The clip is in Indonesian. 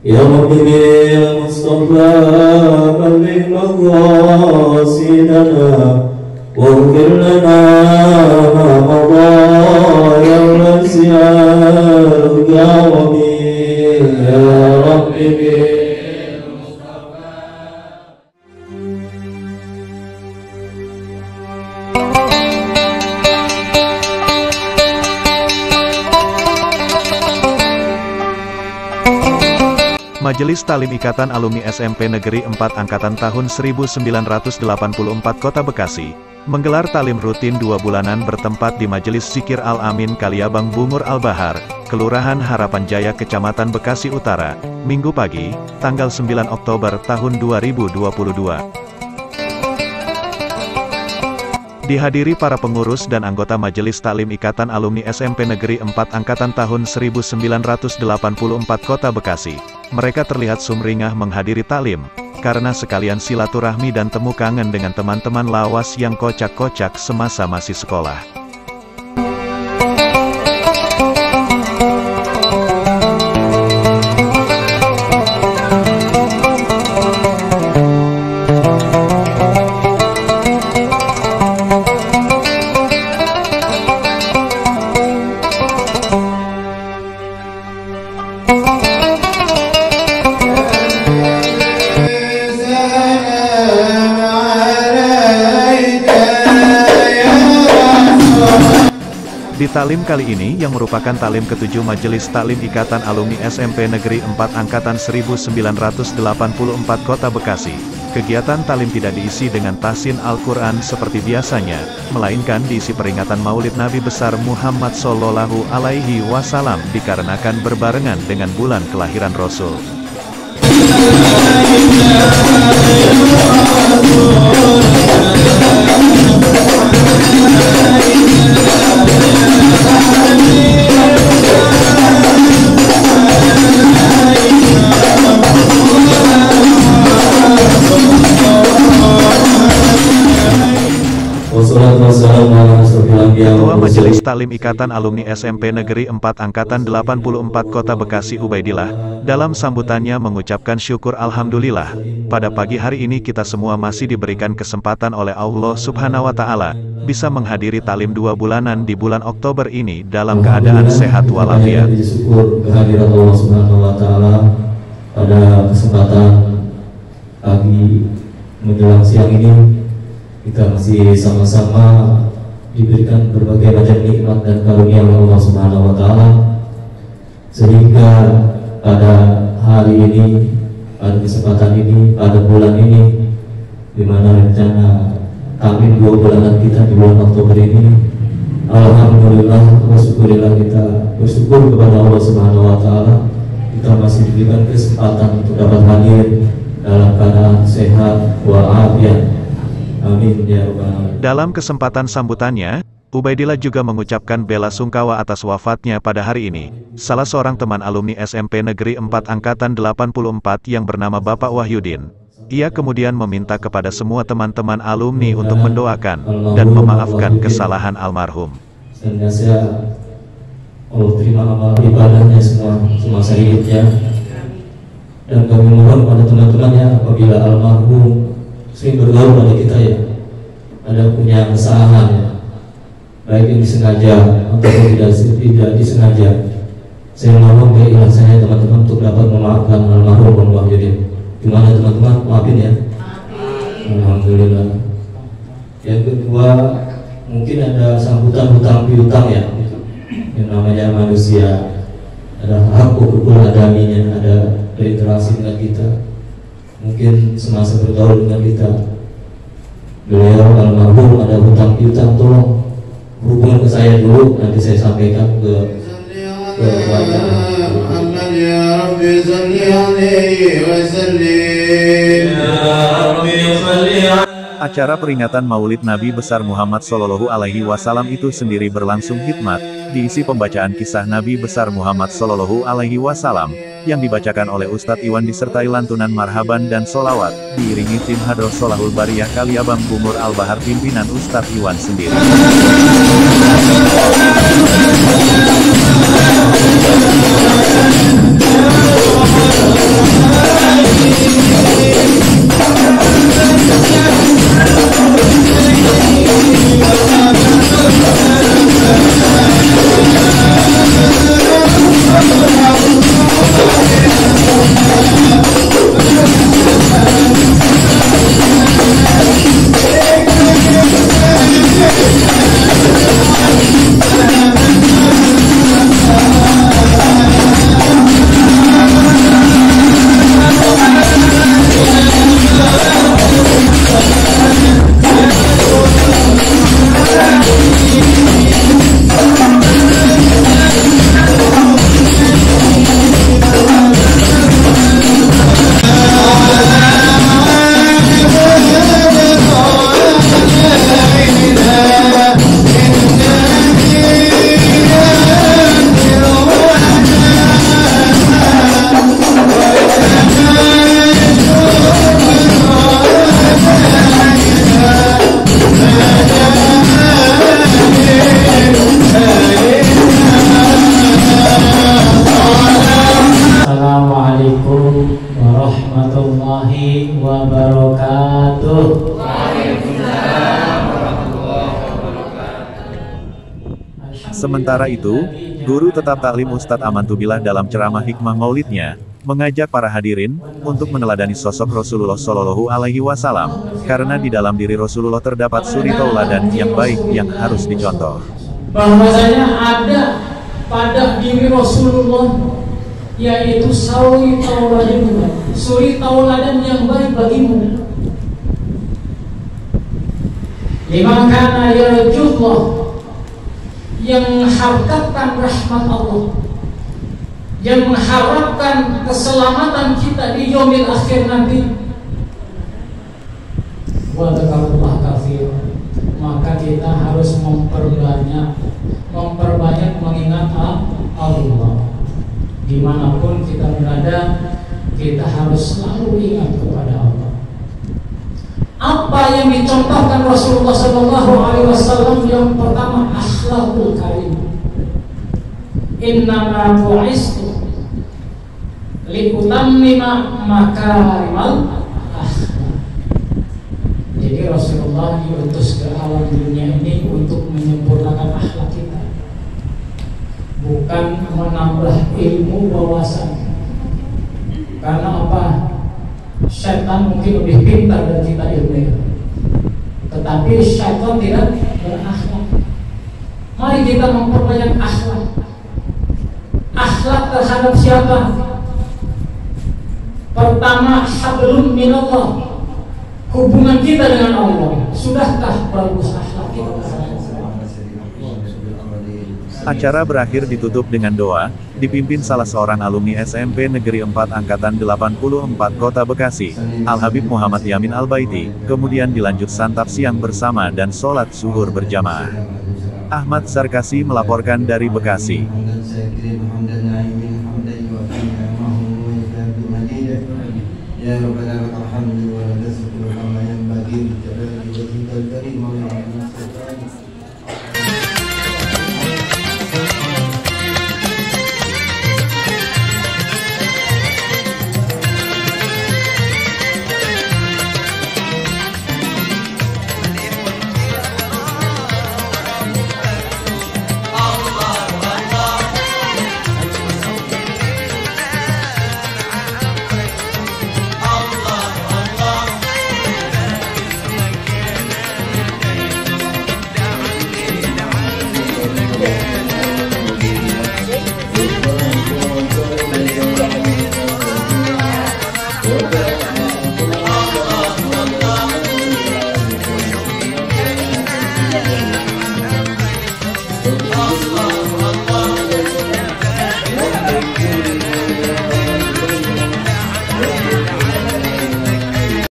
يا رب بالمصطفى بلغ مقاصدنا واغفر لنا ما مضى يا رزاق يا رب Majelis Talim Ikatan Alumni SMP Negeri 4 Angkatan tahun 1984 Kota Bekasi, menggelar talim rutin 2 bulanan bertempat di Majelis Zikir Al-Amin Kaliabang Bungur Al-Bahar, Kelurahan Harapan Jaya Kecamatan Bekasi Utara, Minggu pagi, tanggal 9 Oktober tahun 2022. Dihadiri para pengurus dan anggota Majelis Talim Ikatan Alumni SMP Negeri 4 Angkatan tahun 1984 Kota Bekasi. Mereka terlihat sumringah menghadiri talim, karena sekalian silaturahmi dan temu kangen dengan teman-teman lawas yang kocak-kocak semasa masih sekolah. Di talim kali ini yang merupakan talim ke-7 Majelis Talim Ikatan Alumni SMP Negeri 4 Angkatan 1984 Kota Bekasi, kegiatan talim tidak diisi dengan tahsin Al-Quran seperti biasanya, melainkan diisi peringatan Maulid Nabi besar Muhammad Sallallahu Alaihi Wasallam dikarenakan berbarengan dengan bulan kelahiran Rasul. Ketua Majelis Talim Ikatan Alumni SMP Negeri 4 Angkatan 84 Kota Bekasi Ubaidillah, dalam sambutannya mengucapkan syukur Alhamdulillah, pada pagi hari ini kita semua masih diberikan kesempatan oleh Allah Subhanahu wa Ta'ala, bisa menghadiri talim 2 bulanan di bulan Oktober ini dalam keadaan sehat walafiat. Syukur kehadiran Allah Subhanahu wa Ta'ala pada kesempatan pagi menjelang siang ini, kita masih sama-sama diberikan berbagai macam nikmat dan karunia oleh Allah Subhanahu wa Ta'ala, sehingga pada hari ini, pada kesempatan ini, pada bulan ini, di mana rencana talim 2 bulanan kita di bulan Oktober ini, alhamdulillah, bersyukurillah, kita bersyukur kepada Allah Subhanahu wa Ta'ala, kita masih diberikan kesempatan untuk dapat hadir dalam keadaan sehat walafiat. Amin ya rabbal alamin. Dalam kesempatan sambutannya, Ubaidillah juga mengucapkan bela sungkawa atas wafatnya pada hari ini salah seorang teman alumni SMP Negeri 4 Angkatan 84 yang bernama Bapak Wahyudin. Ia kemudian meminta kepada semua teman-teman alumni untuk mendoakan dan memaafkan kesalahan almarhum. Senantiasa Allah terima amal ibadahnya semasa hidupnya, dan kami mohon pada teman-temannya apabila almarhum sering bergaul pada kita ya, ada punya kesalahan ya, baik yang disengaja ataupun tidak disengaja, saya mohon keikhlasannya teman-teman untuk dapat memaafkan almarhum Bang Wahyudin. Gimana teman-teman, maafin ya? Alhamdulillah. Yang kedua, mungkin ada sambutan hutang piutang ya, yang namanya manusia, ada hak hukukul adaminya, ada berinteraksi dengan kita, mungkin semasa bergaul dengan kita. Beliau almarhum ada hutang piutang, tolong hubungan ke saya dulu, nanti saya sampaikan ke keluarga. Acara peringatan Maulid Nabi besar Muhammad Sallallahu Alaihi Wasallam itu sendiri berlangsung hikmat, diisi pembacaan kisah Nabi besar Muhammad Sallallahu Alaihi Wasallam, yang dibacakan oleh Ustadz Iwan disertai lantunan marhaban dan solawat, diiringi tim Hadroh Sholahul Bariyah Kaliabang Bungur Al-Bahar pimpinan Ustadz Iwan sendiri. Assalamualaikum warahmatullahi wabarakatuh. Waalaikumsalam warahmatullahi wabarakatuh. Sementara itu, Guru Tetap Taklim Ustadz Amantubillah dalam ceramah hikmah maulidnya, mengajak para hadirin, untuk meneladani sosok Rasulullah Shallallahu Alaihi Wasallam, karena di dalam diri Rasulullah terdapat suri tauladan yang baik yang harus dicontoh. Bahwasanya ada pada diri Rasulullah, yaitu suri tauladan yang baik bagimu. Liman kana yarjullah, yang mengharapkan rahmat Allah, yang mengharapkan keselamatan kita di yaumil akhir nanti. Wa dzakarullah katsir, maka kita harus memperbanyak mengingat Allah. Dimanapun kita berada, kita harus selalu ingat kepada Allah. Apa yang dicontohkan Rasulullah SAW? Yang pertama, akhlakul karim. Innama bu'istu liutammima makarimal akhlak. Jadi Rasulullah diutus ke alam dunia ini untuk menyempurnakan akhlak kita, bukan menambah ilmu wawasan. Karena apa? Syaitan mungkin lebih pintar dari kita ilmu, tetapi syaitan tidak berakhlak. Mari kita memperbanyak akhlak. Akhlak terhadap siapa? Pertama, hablum minallah, hubungan kita dengan Allah. Sudahkah bagus akhlak kita? Acara berakhir ditutup dengan doa, dipimpin salah seorang alumni SMP Negeri 4 Angkatan 84 Kota Bekasi, Al-Habib Muhammad Yamin Al-Baiti, kemudian dilanjut santap siang bersama dan sholat zuhur berjamaah. Ahmad Sarkasi melaporkan dari Bekasi. Allah